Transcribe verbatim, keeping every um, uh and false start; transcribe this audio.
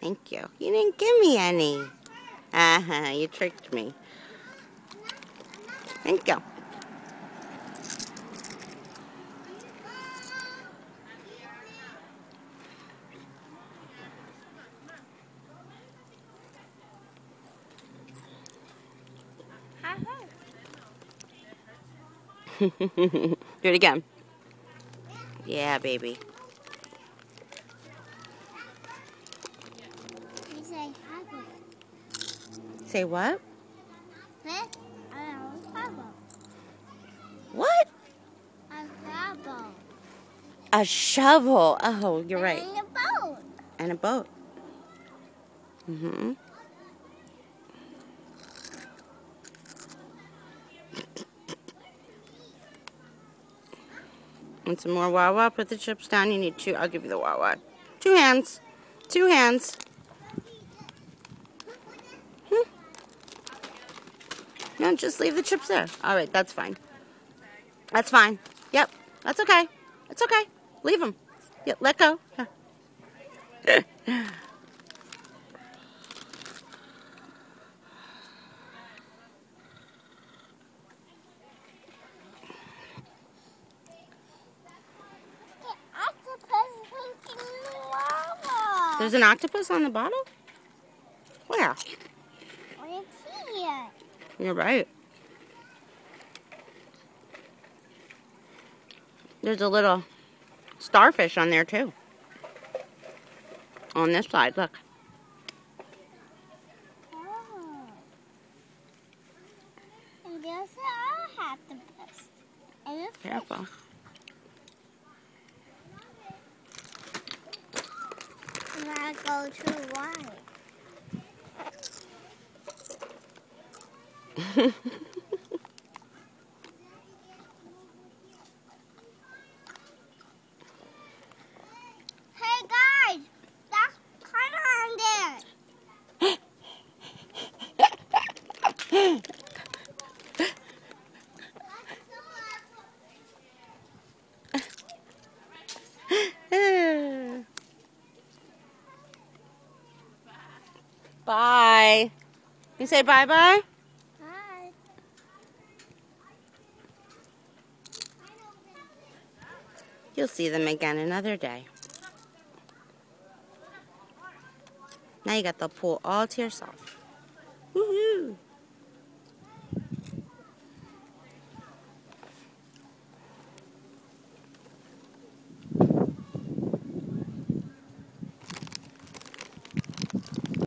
Thank you. You didn't give me any. Uh-huh, you tricked me. Thank you. Do it again. Yeah, baby. You say hi. Say what? A What? shovel. A shovel. Oh, you're right. And a boat. And a boat. Mm-hmm. Want some more Wawa? Put the chips down. You need two. I'll give you the Wawa. Two hands. Two hands. Hmm. No, just leave the chips there. All right, that's fine. That's fine. Yep, that's okay. It's okay. Leave them. Yep, let go. Yeah. There's an octopus on the bottle? Where? It's here. You're right. There's a little starfish on there too. On this side, look. Oh. And there's an octopus. And a fish. Careful. And I go too wide. Hey guys, that's color on there. Bye. You say bye-bye? Hi. You'll see them again another day. Now you got the pool all to yourself.